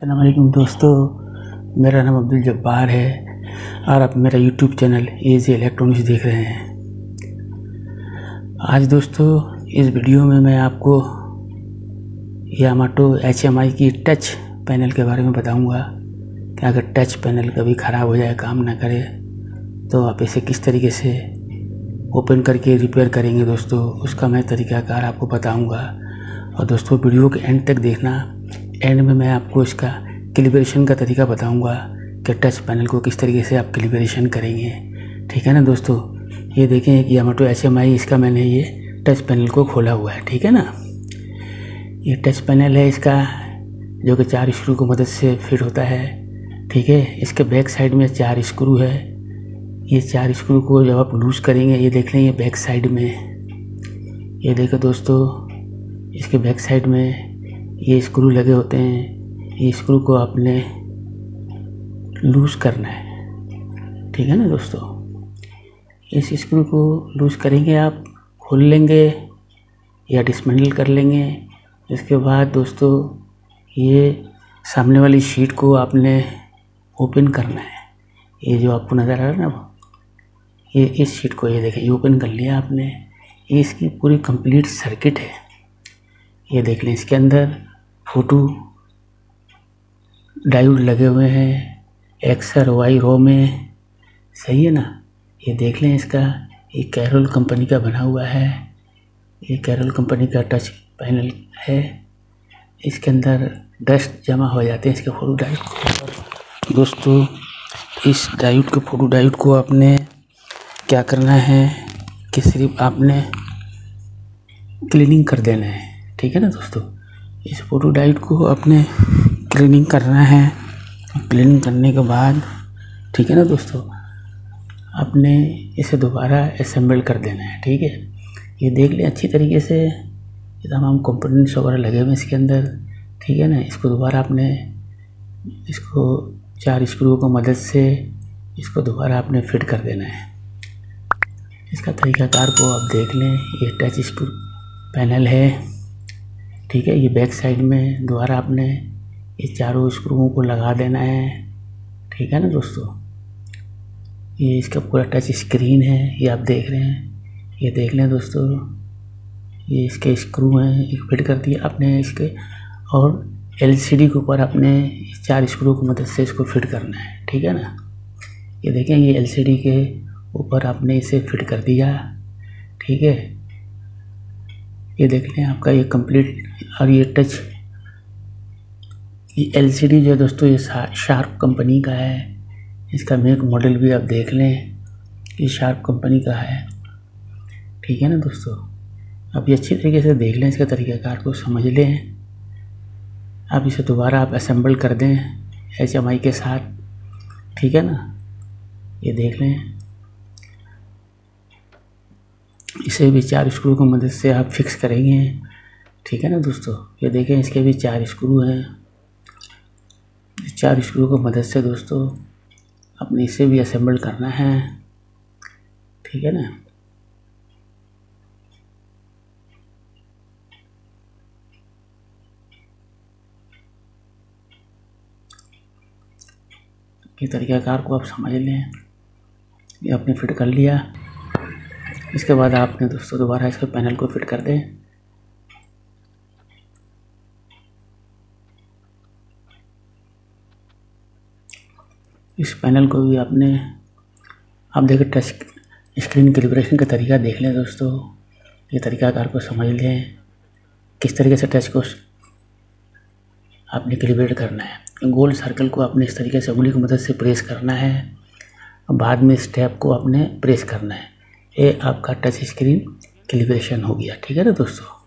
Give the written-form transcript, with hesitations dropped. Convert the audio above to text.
अस्सलाम वालेकुम दोस्तों, मेरा नाम अब्दुल जब्बार है और आप मेरा यूट्यूब चैनल एजी इलेक्ट्रॉनिक्स देख रहे हैं। आज दोस्तों इस वीडियो में मैं आपको यामाटो HMI की टच पैनल के बारे में बताऊंगा कि अगर टच पैनल कभी ख़राब हो जाए, काम ना करे, तो आप इसे किस तरीके से ओपन करके रिपेयर करेंगे। दोस्तों उसका मैं तरीक़ाकार आपको बताऊंगा। और दोस्तों वीडियो के एंड तक देखना। एंड में मैं आपको इसका कैलिब्रेशन का तरीका बताऊंगा कि टच पैनल को किस तरीके से आप कैलिब्रेशन करेंगे। ठीक है ना दोस्तों। ये देखें कि यामाटो HMI, इसका मैंने ये टच पैनल को खोला हुआ है। ठीक है ना। ये टच पैनल है इसका, जो कि 4 स्क्रू की मदद से फिट होता है। ठीक है। इसके बैक साइड में 4 स्क्रू है। ये 4 स्क्रू को जब आप लूज़ करेंगे, ये देख लें, ये बैक साइड में, ये देखो दोस्तों, इसके बैक साइड में ये स्क्रू लगे होते हैं। ये स्क्रू को आपने लूज़ करना है। ठीक है ना दोस्तों। इस स्क्रू को लूज़ करेंगे, आप खोल लेंगे या डिसमेंटल कर लेंगे। इसके बाद दोस्तों ये सामने वाली शीट को आपने ओपन करना है। ये जो आपको नज़र आ रहा है ना, ये इस शीट को, ये देखें, ये ओपन कर लिया आपने। ये इसकी पूरी कंप्लीट सर्किट है। ये देख लें, इसके अंदर फोटो डायोड लगे हुए हैं, एक्स और वाई रो में। सही है ना। ये देख लें, इसका ये कैरोल कंपनी का बना हुआ है। ये कैरोल कंपनी का टच पैनल है। इसके अंदर डस्ट जमा हो जाते हैं इसके फोटो डायोड को। दोस्तों इस डायोड को, फोटो डायोड को आपने क्या करना है कि सिर्फ आपने क्लीनिंग कर देना है। ठीक है ना दोस्तों। इस फोटो डायोड को आपने क्लीनिंग करना है। क्लीनिंग करने के बाद, ठीक है ना दोस्तों, आपने इसे दोबारा असेंबल कर देना है। ठीक है। ये देख लें अच्छी तरीके से, ये तमाम कंपोनेंट्स वगैरह लगे हुए हैं इसके अंदर। ठीक है ना। इसको दोबारा आपने, इसको 4 स्क्रू की मदद से इसको दोबारा आपने फिट कर देना है। इसका तरीक़ाकार को आप देख लें। ये टच स्क्रू पैनल है। ठीक है। ये बैक साइड में दोबारा आपने ये 4 स्क्रूओं को लगा देना है। ठीक है ना दोस्तों। ये इसका पूरा टच स्क्रीन है, ये आप देख रहे हैं। ये देख लें दोस्तों, ये इसके स्क्रू हैं, एक फिट कर दिया आपने इसके। और LCD के ऊपर आपने 4 स्क्रू की मदद से इसको फिट करना है। ठीक है ना। ये देखें, ये LCD के ऊपर आपने इसे फिट कर दिया। ठीक है। ये देख लें आपका ये कंप्लीट। और ये टच, ये LCD जो है दोस्तों, ये शार्प कंपनी का है। इसका मेक मॉडल भी आप देख लें, ये शार्प कंपनी का है। ठीक है ना दोस्तों। आप ये अच्छी तरीके से देख लें, इसका तरीक़ाकार को समझ लें। आप इसे दोबारा आप असेंबल कर दें HMI के साथ। ठीक है ना। ये देख लें, इसे भी 4 स्क्रू की मदद से आप फिक्स करेंगे। ठीक है ना दोस्तों। ये देखें, इसके भी 4 स्क्रू हैं। 4 स्क्रू की मदद से दोस्तों अपने इसे भी असेंबल करना है। ठीक है ना। ये तरीक़ाकार को आप समझ लें। ये आपने फिट कर लिया। इसके बाद आपने दोस्तों दोबारा इसके पैनल को फिट कर दें। इस पैनल को भी आपने, आप देखें, टच स्क्रीन कैलिब्रेशन का तरीका देख लें दोस्तों। ये तरीक़ाकार को समझ लें, किस तरीके से टच को आपने कैलिब्रेट करना है। गोल सर्कल को आपने इस तरीके से उंगली की मदद से प्रेस करना है। बाद में स्टेप को आपने प्रेस करना है। ये आपका टच स्क्रीन कैलिब्रेशन हो गया। ठीक है ना दोस्तों।